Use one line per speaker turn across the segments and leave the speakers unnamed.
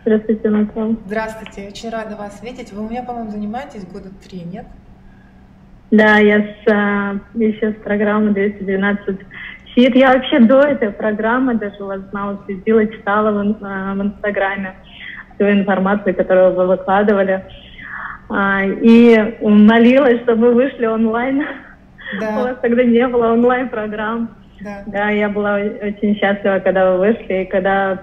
Здравствуйте, Наталья.
Здравствуйте, очень рада вас видеть. Вы у меня, по-моему, занимаетесь года 3, нет?
Да, я еще с программы 212 ФИТ. Я вообще до этой программы даже вас знала, следила, читала в Инстаграме всю информацию, которую вы выкладывали. И молилась, чтобы вы вышли онлайн.
Да.
У вас тогда не было онлайн-программ.
Да.
Да, я была очень счастлива, когда вы вышли. И когда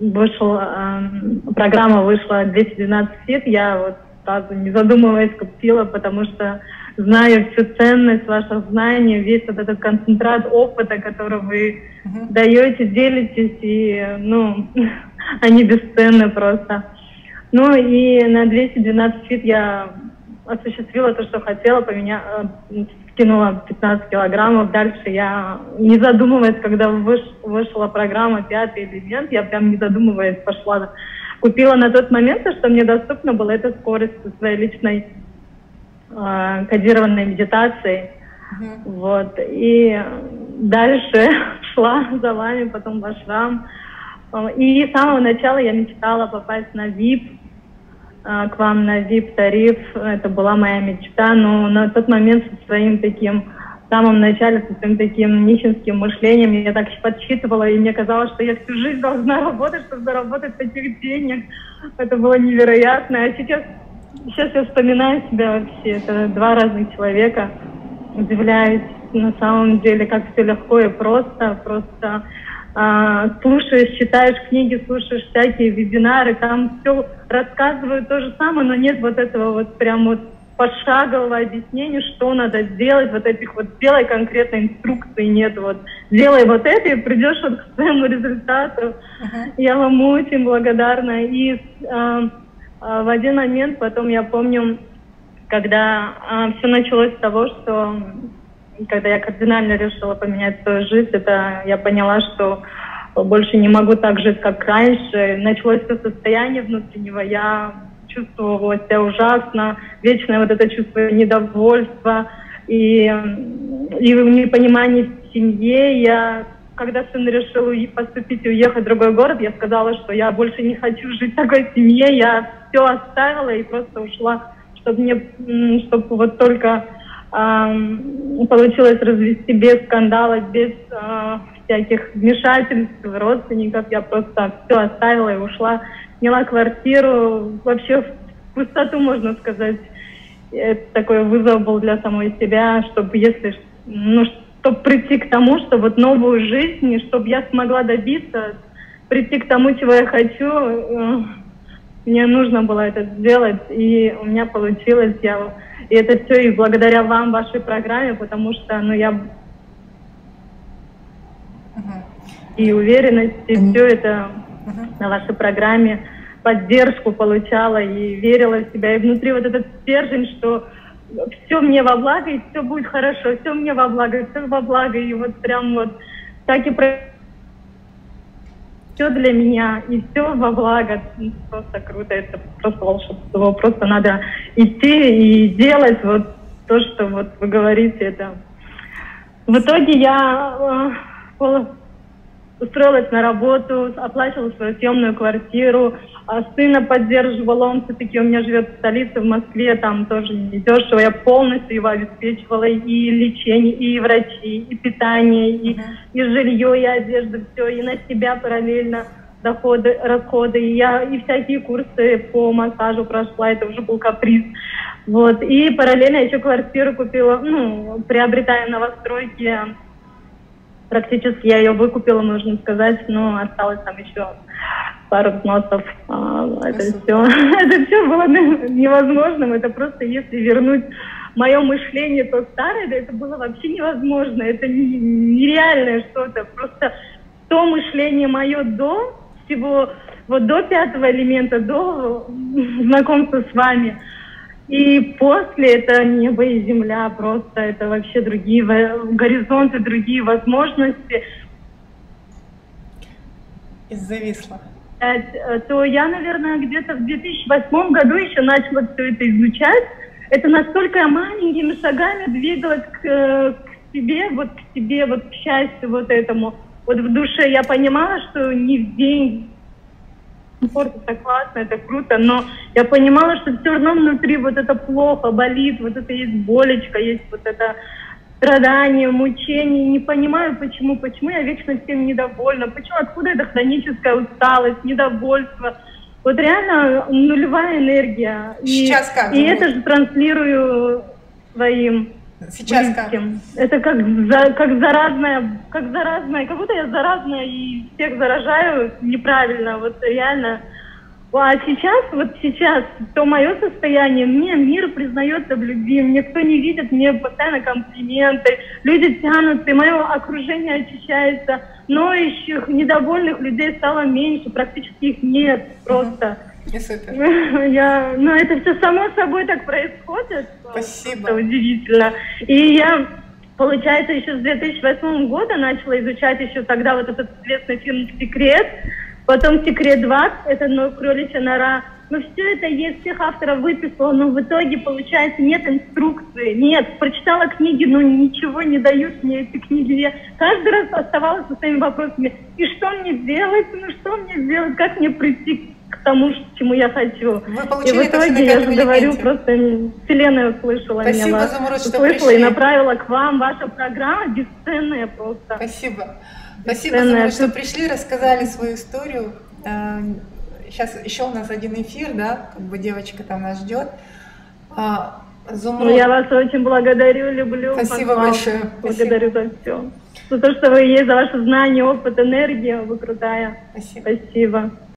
программа вышла 212 ФИТ, я вот сразу, не задумываясь, купила, потому что знаю всю ценность ваших знаний, весь вот этот концентрат опыта, который вы даете, делитесь, и, они бесценны просто. Ну и на 212 ФИТ я осуществила то, что хотела, скинула 15 килограммов. Дальше я, не задумываясь, когда вышла программа «Пятый элемент», я прям не задумываясь пошла. Купила на тот момент, то, что мне доступно было, это скорость со своей личной кодированной медитацией. Вот. И дальше шла за вами, потом в ашрам. И с самого начала я мечтала попасть на VIP, к вам на VIP-тариф. Это была моя мечта, но на тот момент со своим таким, в самом начале, со своим таким нищенским мышлением я так подсчитывала, и мне казалось, что я всю жизнь должна работать, чтобы заработать таких денег. Это было невероятно. А сейчас я вспоминаю себя вообще. Это два разных человека. Удивляюсь на самом деле, как все легко и просто. Слушаешь, читаешь книги, слушаешь всякие вебинары, там все рассказывают то же самое, но нет вот этого вот прям вот пошагового объяснения, что надо сделать, вот этих вот сделай конкретной инструкции нет, вот сделай вот это и придешь вот к своему результату. Я вам очень благодарна. И в один момент, потом я помню, когда все началось с того, что когда я кардинально решила поменять свою жизнь, я поняла, что больше не могу так жить, как раньше. Началось все состояние внутреннего, я чувствовала себя ужасно, вечное вот это чувство недовольства и непонимание в семье. Когда сын решил поступить и уехать в другой город, я сказала, что я больше не хочу жить в такой семье, я все оставила и просто ушла, чтобы вот только получилось развести без скандалов, без всяких вмешательств родственников. Я просто все оставила и ушла, сняла квартиру, вообще в пустоту, можно сказать. Это такой вызов был для самой себя, чтобы чтобы прийти к тому, что вот новую жизнь, чтобы я смогла добиться, прийти к тому, чего я хочу. Мне нужно было это сделать, и у меня получилось. И это все и благодаря вам, вашей программе, потому что я и уверенность, и все это на вашей программе, поддержку получала и верила в себя. И внутри вот этот стержень, что все мне во благо, и все будет хорошо, все мне во благо, все во благо. И вот прям вот так и все для меня, и все во благо. Просто круто, это просто волшебство. Просто надо идти и делать вот то, что вот вы говорите. Это. В итоге я устроилась на работу, оплачивала свою съемную квартиру, сына поддерживала, он все-таки у меня живет в столице, в Москве, там тоже недешево. Я полностью его обеспечивала, и лечение, и врачи, и питание, и жилье, и одежда, все, и на себя параллельно доходы, расходы. И всякие курсы по массажу прошла, это уже был каприз. Вот. И параллельно еще квартиру купила, приобретая новостройки. Практически я ее выкупила, можно сказать, но осталось там еще пару взносов. Это все было невозможным. Это просто если вернуть мое мышление то старое, да, это было вообще невозможно. Это нереальное что-то. Просто то мышление мое до всего, вот до пятого элемента, до знакомства с вами. И после это небо и земля, просто это вообще другие горизонты, другие возможности.
И зависла.
То я, наверное, где-то в 2008 году еще начала все это изучать. Это настолько маленькими шагами двигалась к себе, вот к счастью вот этому. Вот в душе я понимала, что не в день комфорт, это классно, это круто, но я понимала, что все равно внутри вот это плохо, болит, вот это есть болечка, есть вот это страдание, мучение. Не понимаю, почему я вечно всем недовольна, почему, откуда эта хроническая усталость, недовольство. Вот реально нулевая энергия.
Сейчас как?
И это же транслирую своим
Сейчас как?
близким. Это как заразная, как будто я заразная и всех заражаю неправильно, вот реально. А сейчас, то мое состояние, мне мир признается в любви, мне кто не видит, мне постоянно комплименты, люди тянутся, и мое окружение очищается, ноющих, недовольных людей стало меньше, практически их нет просто.
Супер.
Но это все само собой так происходит.
Спасибо.
Это удивительно. И я, получается, еще с 2008 года начала изучать еще тогда вот этот известный фильм «Секрет», потом «Секрет 20», это кроличья нора. Но все это есть, всех авторов выписала, но в итоге, получается, нет инструкции, нет. Прочитала книги, но ничего не дают мне эти книги. Я каждый раз оставалась со своими вопросами. И что мне делать? Что мне делать? Как мне прийти к тому, к чему я хочу?
Вы получили
и в итоге, я же говорю, просто Вселенная услышала
Спасибо,
меня.
Зумруд, что
услышала
пришли.
И направила к вам. Ваша программа бесценная просто.
Спасибо. Спасибо, Зумруд, что пришли, рассказали свою историю. Сейчас еще у нас один эфир, да, как бы девочка там нас ждет. Зумруд.
Я вас очень благодарю, люблю.
Спасибо большое.
Благодарю за все. За то, что вы есть, за ваше знание, опыт, энергия. Вы крутая.
Спасибо.
Спасибо.